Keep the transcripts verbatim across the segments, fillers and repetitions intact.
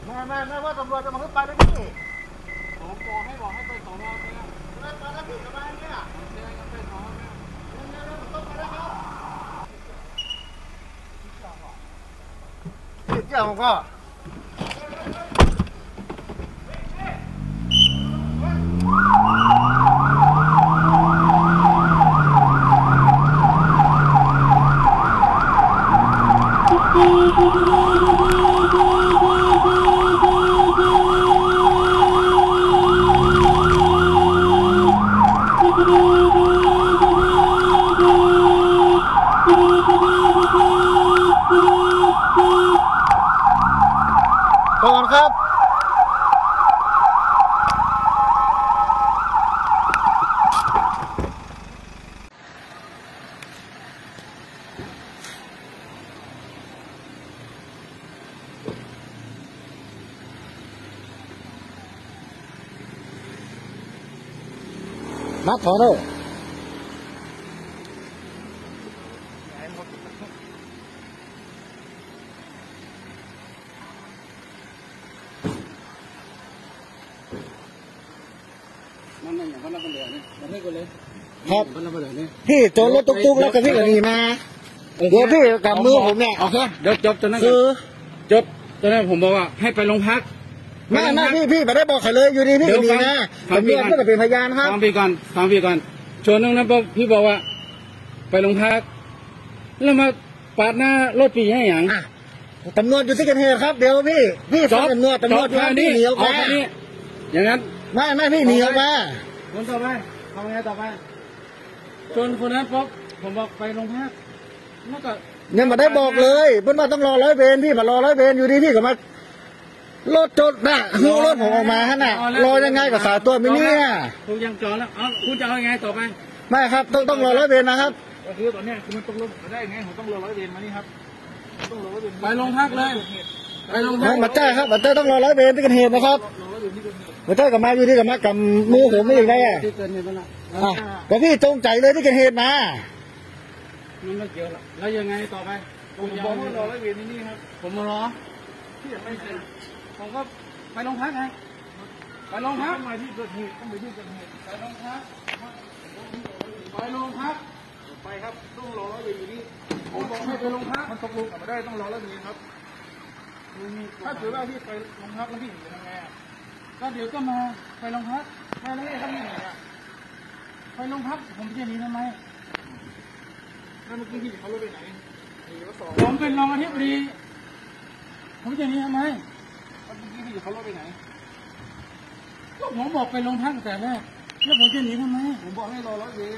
ไม่ไม่ไม่ว่าตำรวจจะมาขึ้นไปได้พี่ผมบอกให้บอกให้ไปสอนอไปแล้วไปไปแล้วพี่ทำไมเนี่ยเจ๊กันไปสอนอเนี่ยเนี่ยผมต้องไปแล้วครับพี่เจ้าผมก็ก่อนครับนัดถอนเลยมันอย่างพันละพันเดียวนี่มันให้กูเลยครับพันละพันเดียวนี่พี่โจรรถตุ๊กๆแล้วก็พี่ก็หนีมาเดี๋ยวพี่กับมือผมเนี่ยโอเคเดี๋ยวจบตอนนั้นคือจบตอนนั้นผมบอกว่าให้ไปโรงพักไม่ไม่พี่พี่ไม่ได้บอกใครเลยอยู่ดีพี่ก็หนีนะตำรวจก็เป็นพยานครับฟังพี่ก่อนฟังพี่ก่อนชวนนึงนะพี่บอกว่าไปโรงพักแล้วมาปาดหน้ารถปีให้อย่างตำรวจอยู่ที่เกิดเหตุครับเดี๋ยวพี่พี่ฟังตำรวจตำรวจอยู่ที่หนีออกมาอย่างนั้นไม่ไม่พี่หนีออกมาคนต่อไปทำไงต่อไปชนคนนั้นปุ๊บผมบอกไปโรงพักแล้วก็ยังไม่ได้บอกเลยเพื่อนมาต้องรอร้อยเวรพี่มารอร้อยเวรอยู่ดีพี่ก็มารถจดน่ะหูรถผมออกมาฮะน่ะรอยังไงกับสายตัวมินี่น่ะคุณยังจอแล้วอ๋อคุณจะเอายังไงต่อไปไม่ครับต้องต้องรอร้อยเวรนะครับก็คือตอนนี้คือมันต้องลงได้ไงผมต้องรอร้อยเวรมานี่ครับต้องรอร้อยเวรไปโรงพักเลยไปโรงพักมาแจ้ครับมาแจ้ต้องรอร้อยเวรที่เกิดเหตุนะครับมาแจ้กับมาอยู่ที่กับมากับมือผมไม่ยังไงอ่ะแต่พี่จงใจเลยที่เกิดเหตุมามันไม่เกี่ยวแล้วยังไงต่อไปผมบอกว่ารอร้อยเวรที่นี่ครับผมมารอที่ยังไม่เสร็จผมก็ไปโรงพักไงไปโรงพักมาที่เกิดเหตุต้องไปที่เกิดเหตุไปโรงพักไปโรงพักไปครับต้องรอร้อยเวรอยู่นี่ผมบอกให้ไปโรงพักมันตกลงกันไม่ได้ต้องรอร้อยเวรครับถ้าถือว่าพี่ไปโรงพักแล้วพี่จะทำไงอ่ะก็เดี๋ยวก็มาไปโรงพักไปแล้วไอ้ทำยังไงอ่ะไปโรงพักผมจะหนีทำไมแล้วเมื่อกี้พี่เขาลดไปไหนผมเป็นรองอธิบดีผมจะหนีทำไมเมื่อกี้พี่เขาลดไปไหนก็ผมบอกไปโรงพักแต่แรกแล้วผมจะหนีทำไมผมบอกให้รอร้อยเวร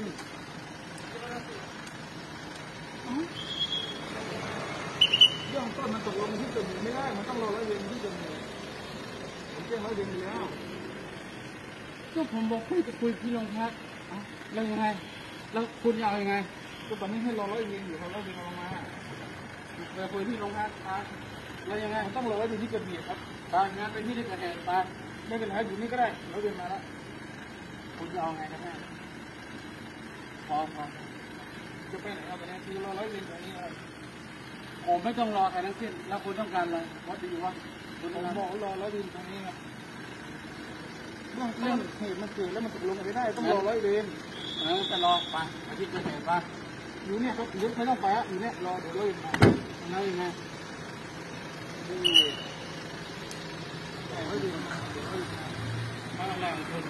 เรื่องต้นมันตกลงที่เกิดเหตุไม่ได้มันต้องรอร้อยเวรที่เกิดเหตุผมแจ้งร้อยเวรไปแล้วก็ผมบอกคุยจะคุยที่โรงพักแล้วยังไงแล้วคุณจะเอายังไงก็ตอนนี้ให้รอร้อยเวรอยู่เขาร้อยเวรลงมาไปคุยที่โรงพักแล้วยังไงต้องรอร้อยเวรที่เกิดเหตุครับตางานไปที่ที่เกิดเหตุตาไม่เป็นไรอยู่นี่ก็ได้ร้อยเวรมาแล้วคุณจะเอาไงกันแน่พอพอจะไปไหนเอาไปไหนคือรอร้อยเวรตรงนี้เลยผมไม่ต้องรอใครทั้งสิ้นแล้วคุณต้องการอะไรวัดดีวะผมบอกรอร้อยเวรตรงนี้ครับเรื่องเหตุมันเกิดแล้วมันตกลงกันไม่ได้ต้องรอร้อยเวรเออจะรอไปอาทิตย์เกิดเหตุป่ะอยู่เนี่ยครับอยู่ไม่ต้องไปอ่ะอยู่เนี่ยรอเดี๋ยวร้อยเวรมาแล้วยังไงร้อยเวรมามาแรงคุณ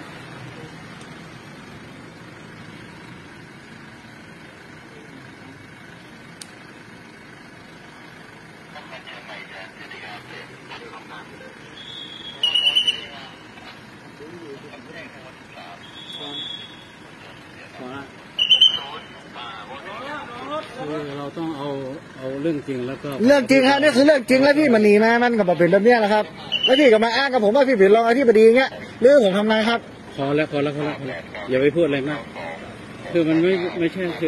เราต้องเอาเอาเรื่องจริงแล้วก็เรื่องจริงครับนี่คือเรื่องจริงแล้วพี่มันหนีมามันก็บอกเป็นแบบนี้แหละครับแล้วพี่ก็มาอ้างกับผมว่าพี่เป็นรองอธิบดีเงี้ยเรื่องผมทำไงครับพอแล้วพอแล้วพอแล้วพอแล้วอย่าไปพูดอะไรมากคือมันไม่ไม่ใช่คือ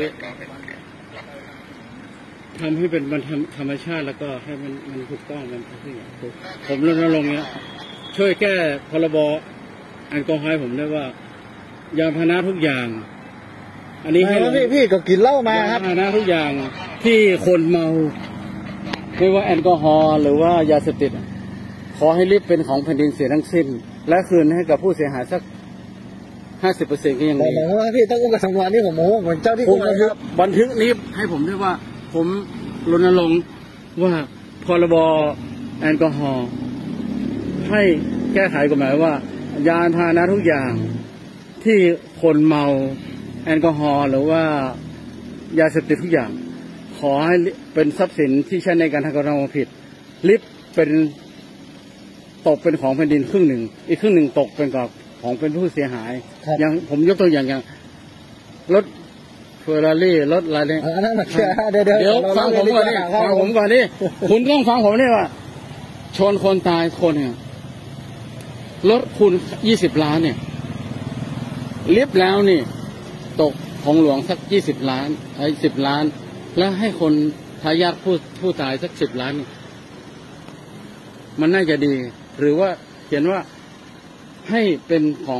ทำให้เป็นมันทำธรรมชาติแล้วก็ให้มันมันถูกต้องมันทุกอย่างผมรณรงค์เนี้ยช่วยแก้พรบแอลกอฮอล์ผมได้ว่ายาพาหนะทุกอย่างอันนี้ให้พี่พี่ก็กินเหล้ามาครับยาพาหนะทุกอย่างที่คนเมาไม่ว่าแอลกอฮอล์หรือว่ายาเสพติดขอให้ริบเป็นของแผ่นดินเสียทั้งสิ้น และคืนให้กับผู้เสียหายสักห้าสิบเปอร์เซ็นต์ก็ยังผมดีมองว่าพี่ต้องอุ้มกับสำนวนนี่ผมมองว่าเหมือนเจ้าที่ผคุมมนะครับบันทึกนี้ให้ผมด้วยว่า ผมรณรงค์ว่าพรบแอลกอฮอล์ให้แก้ไขกฎหมายว่า ยานพาหนะทุกอย่างที่คนเมาแอลกอฮอล์หรือว่ายาเสพติดทุกอย่าง ขอให้เป็นทรัพย์สินที่ใช้ในการทำการกระทำผิดลิบเป็นตกเป็นของแผ่นดินครึ่งหนึ่งอีกครึ่งหนึ่งตกเป็นกับของเป็นผู้เสียหายอย่างผมยกตัวอย่างอย่างรถเฟอร์รารี่รถอะไรเนี่ยอันนั้นเชื่อเดี๋ยวเดี๋ยวเดี๋ยวฟังผมก่อนนี่ฟังผมก่อนนี่คุณต้องฟังผมนี่ว่าชนคนตายคนเนี่ยรถคุณยี่สิบล้านเนี่ยลิฟต์แล้วนี่ตกของหลวงสักยี่สิบล้านไอ้สิบล้านแล้วให้คนทายาทผู้ผู้ตายสักสิบล้านนี่มันน่าจะดีหรือว่าเขียนว่าให้เป็นของ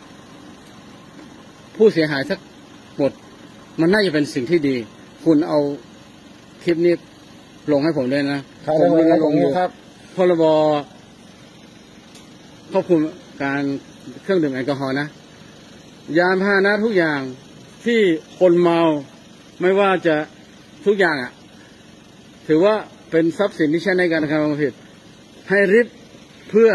ผู้เสียหายสักหมดมันน่าจะเป็นสิ่งที่ดี คุณเอาคลิปนี้ลงให้ผมด้วยนะผมรณรงค์อยู่ครับพรบควบคุมการเครื่องดื่มแอลกอฮอล์นะยานพาหนะทุกอย่างที่คนเมาไม่ว่าจะทุกอย่างอ่ะถือว่าเป็นทรัพย์สินที่ใช้ในการกระทำผิดให้ริบเพื่อ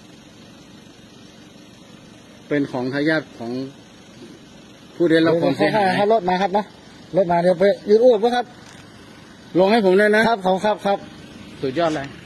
เป็นของทายาทของผู้ได้รับความเสียหายให้รถมาครับนะรถมาเดี๋ยวไปยืนอ้วนครับลงให้ผมเลยนะครับของครับครับสุดยอดเลย